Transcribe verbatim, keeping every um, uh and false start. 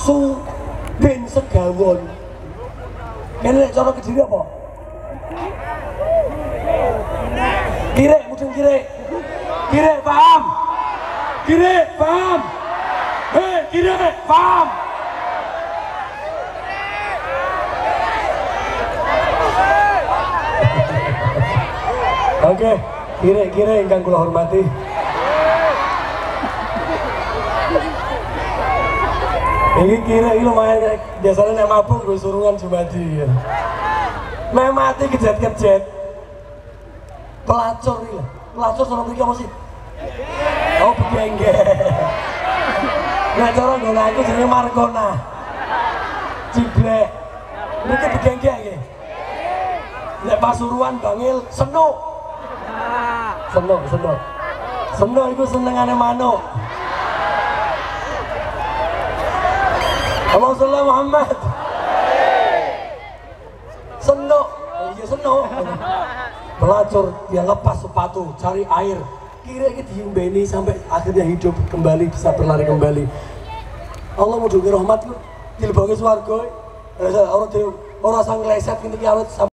su ben segawon. Kene cara Kediri apa? Kire, mudeng kire. Kire, paham? Kire, paham? Hei, kire, paham? Oke, kire-kire ingkang kula hormati. Ini kira ini lumayan kayak biasanya nek mabuk gue surungan Jumadi. Mek mati kejet-kejet. Pelacur iki lho. Pelacur sono mriki apa sih? Oh, begengge. Nek cara ngene aku jenenge Markona. Ciblek. Mriki begengge iki. Nek Pasuruan Bangil Senuk. Senuk, senuk. Senuk iku senengane manuk. Allahumma sholli Muhammad. Senuk, iya senuk. Pelacur dia lepas sepatu, cari air. Kira ini diimbeni sampai akhirnya hidup kembali, bisa berlari kembali. Allah mudungi rahmat ku, dilebongi swarga. Orang orang sang leset ini awet.